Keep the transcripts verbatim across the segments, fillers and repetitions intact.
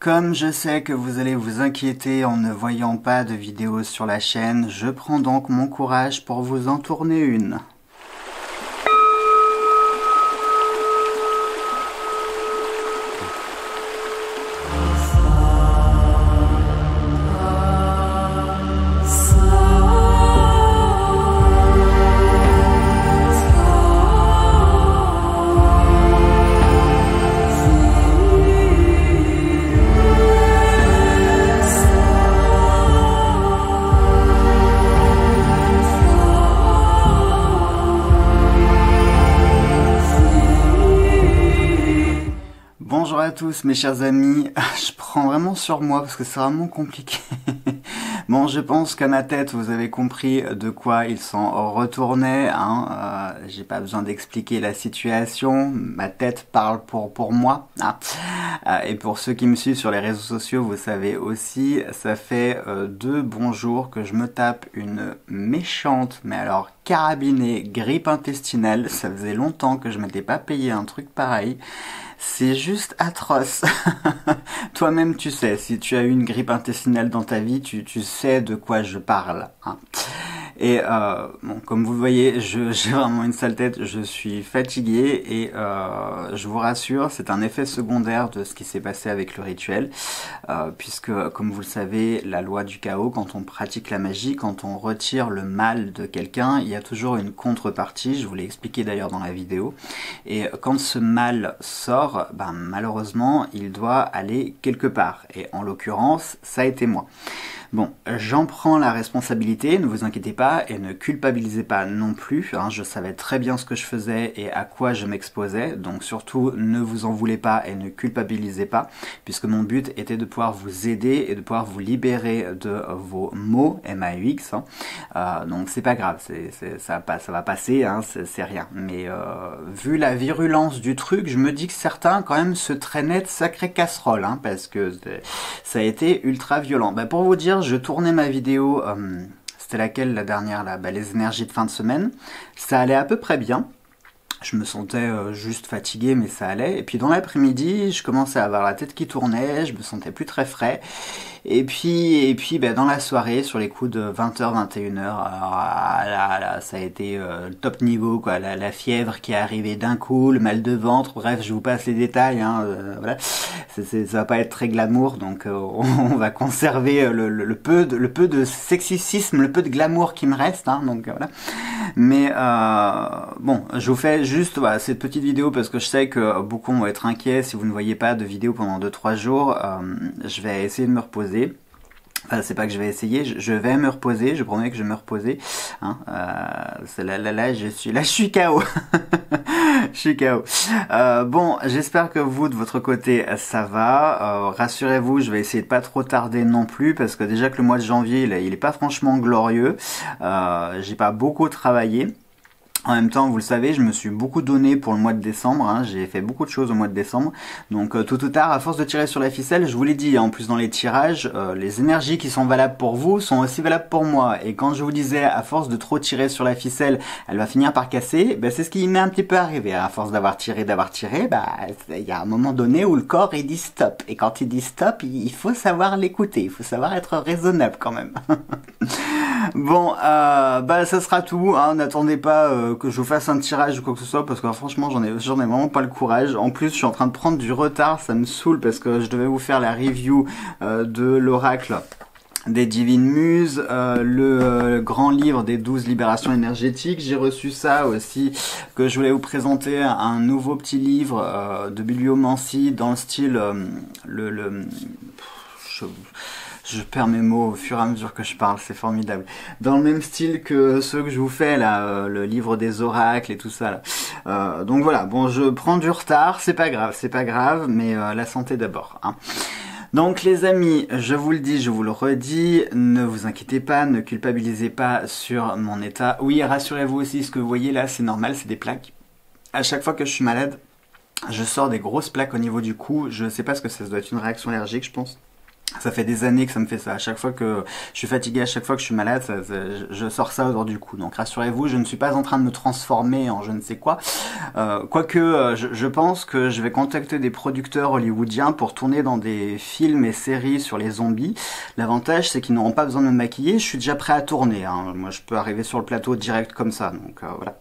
Comme je sais que vous allez vous inquiéter en ne voyant pas de vidéos sur la chaîne, je prends donc mon courage pour vous en tourner une. Bonjour à tous mes chers amis, je prends vraiment sur moi parce que c'est vraiment compliqué. Bon, je pense qu'à ma tête vous avez compris de quoi il s'en retournait, hein. euh, j'ai pas besoin d'expliquer la situation, ma tête parle pour, pour moi. Hein. Euh, et pour ceux qui me suivent sur les réseaux sociaux, vous savez aussi, ça fait euh, deux bons jours que je me tape une méchante, mais alors carabinée, grippe intestinale. Ça faisait longtemps que je m'étais pas payé un truc pareil. C'est juste atroce. Toi-même, tu sais, si tu as eu une grippe intestinale dans ta vie, tu, tu sais de quoi je parle. Hein. Et euh, bon, comme vous le voyez, j'ai vraiment une sale tête, je suis fatigué et euh, je vous rassure, c'est un effet secondaire de ce qui s'est passé avec le rituel, euh, puisque comme vous le savez, la loi du chaos, quand on pratique la magie, quand on retire le mal de quelqu'un, il y a toujours une contrepartie, je vous l'ai expliqué d'ailleurs dans la vidéo, et quand ce mal sort, ben, malheureusement, il doit aller quelque part, et en l'occurrence, ça a été moi. Bon, j'en prends la responsabilité, ne vous inquiétez pas, et ne culpabilisez pas non plus, hein, je savais très bien ce que je faisais et à quoi je m'exposais, donc surtout ne vous en voulez pas et ne culpabilisez pas, puisque mon but était de pouvoir vous aider et de pouvoir vous libérer de vos maux, M A U X, hein. euh, donc c'est pas grave, c'est, c'est, ça, ça va passer, hein, c'est rien, mais euh, vu la virulence du truc, je me dis que certains quand même se traînaient de sacrées casseroles, hein, parce que ça a été ultra violent. Bah, pour vous dire, je tournais ma vidéo, euh, c'était laquelle la dernière là, bah, les énergies de fin de semaine, ça allait à peu près bien, je me sentais euh, juste fatigué mais ça allait, et puis dans l'après-midi je commençais à avoir la tête qui tournait, je me sentais plus très frais, et puis, et puis bah, dans la soirée, sur les coups de vingt heures, vingt et une heures, alors, ah, là, là, ça a été euh, le top niveau, quoi, la, la fièvre qui est arrivée d'un coup, le mal de ventre, bref, je vous passe les détails, hein, euh, voilà. C'est, c'est, ça va pas être très glamour, donc euh, on va conserver le, le, le, peu de, le peu de sexisme, le peu de glamour qui me reste, hein, donc euh, voilà. Mais euh, bon, je vous fais juste voilà, cette petite vidéo parce que je sais que beaucoup vont être inquiets si vous ne voyez pas de vidéo pendant deux trois jours. Euh, je vais essayer de me reposer. Enfin, c'est pas que je vais essayer, je, je vais me reposer, je promets que je vais me reposer. Hein, euh, là, là, là, je suis, là, je suis K O. Je suis K O. Euh, bon, j'espère que vous, de votre côté, ça va. Euh, rassurez-vous, je vais essayer de pas trop tarder non plus, parce que déjà que le mois de janvier, il, il est pas franchement glorieux. Euh, j'ai pas beaucoup travaillé. En même temps, vous le savez, je me suis beaucoup donné pour le mois de décembre, hein, j'ai fait beaucoup de choses au mois de décembre, donc euh, tôt ou tard, à force de tirer sur la ficelle, je vous l'ai dit, hein, en plus dans les tirages, euh, les énergies qui sont valables pour vous sont aussi valables pour moi, et quand je vous disais, à force de trop tirer sur la ficelle, elle va finir par casser, ben, c'est ce qui m'est un petit peu arrivé, à force d'avoir tiré, d'avoir tiré, bah, il y a un moment donné où le corps il dit stop, et quand il dit stop, il faut savoir l'écouter, il faut savoir être raisonnable quand même. Bon, euh, bah ça sera tout, hein, n'attendez pas euh, que je vous fasse un tirage ou quoi que ce soit, parce que franchement j'en ai, j'en ai vraiment pas le courage. En plus je suis en train de prendre du retard, ça me saoule parce que je devais vous faire la review euh, de l'oracle des divines muses, euh, le euh, grand livre des douze libérations énergétiques. J'ai reçu ça aussi, que je voulais vous présenter un nouveau petit livre euh, de bibliomancie dans le style euh, le, le je, Je perds mes mots au fur et à mesure que je parle, c'est formidable. Dans le même style que ceux que je vous fais là, euh, le livre des oracles et tout ça là. Euh, donc voilà, bon, je prends du retard, c'est pas grave, c'est pas grave, mais euh, la santé d'abord, hein. Donc les amis, je vous le dis, je vous le redis, ne vous inquiétez pas, ne culpabilisez pas sur mon état. Oui, rassurez-vous aussi, ce que vous voyez là, c'est normal, c'est des plaques. À chaque fois que je suis malade, je sors des grosses plaques au niveau du cou. Je sais pas ce que ça, ça doit être une réaction allergique, je pense. Ça fait des années que ça me fait ça. À chaque fois que je suis fatigué, à chaque fois que je suis malade, ça, ça, je sors ça autour du cou. Donc rassurez-vous, je ne suis pas en train de me transformer en je ne sais quoi. Euh, quoique, euh, je, je pense que je vais contacter des producteurs hollywoodiens pour tourner dans des films et séries sur les zombies. L'avantage, c'est qu'ils n'auront pas besoin de me maquiller. Je suis déjà prêt à tourner. Hein. Moi, je peux arriver sur le plateau direct comme ça. Donc euh, voilà.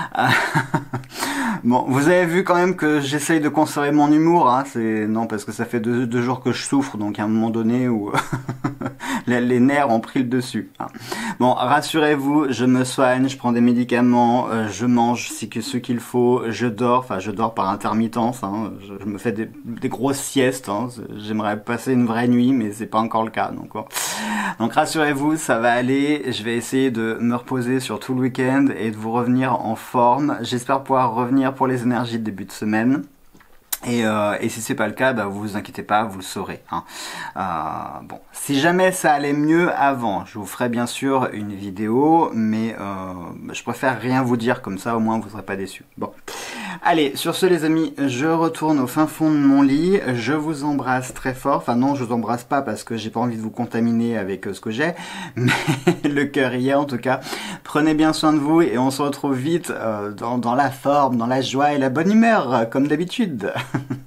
Bon, vous avez vu quand même que j'essaye de conserver mon humour. Hein. C'est non parce que ça fait deux, deux jours que je souffre, donc à un moment donné où les, les nerfs ont pris le dessus. Hein. Bon, rassurez-vous, je me soigne, je prends des médicaments, euh, je mange ce que- ce qu'il faut, je dors. Enfin, je dors par intermittence. Hein. Je, je me fais des, des grosses siestes. Hein. J'aimerais passer une vraie nuit, mais c'est pas encore le cas. Donc, bon. Donc rassurez-vous, ça va aller. Je vais essayer de me reposer sur tout le week-end et de vous revenir en forme. J'espère pouvoir revenir pour les énergies de début de semaine. Et, euh, et si c'est pas le cas, bah vous vous inquiétez pas, vous le saurez. Hein. Euh, bon, si jamais ça allait mieux avant, je vous ferai bien sûr une vidéo, mais euh, je préfère rien vous dire comme ça, au moins vous serez pas déçus. Bon, allez, sur ce les amis, je retourne au fin fond de mon lit. Je vous embrasse très fort. Enfin non, je vous embrasse pas parce que j'ai pas envie de vous contaminer avec euh, ce que j'ai, mais le cœur y est en tout cas. Prenez bien soin de vous et on se retrouve vite euh, dans, dans la forme, dans la joie et la bonne humeur, comme d'habitude.